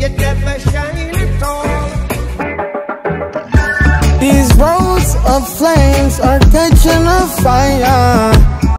you never shine at all. These roads of flames are catching a fire.